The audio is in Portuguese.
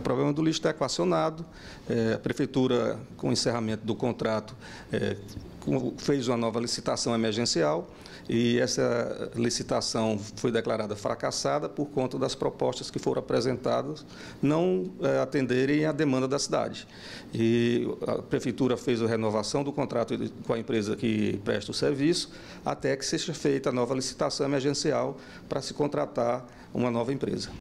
problema do lixo está equacionado. A Prefeitura, com o encerramento do contrato, fez uma nova licitação emergencial e essa licitação foi declarada fracassada por conta das propostas que foram apresentadas não atenderem à demanda da cidade. E a Prefeitura fez a renovação do contrato com a empresa que presta o serviço até que seja feita a nova licitação emergencial para se contratar uma nova empresa.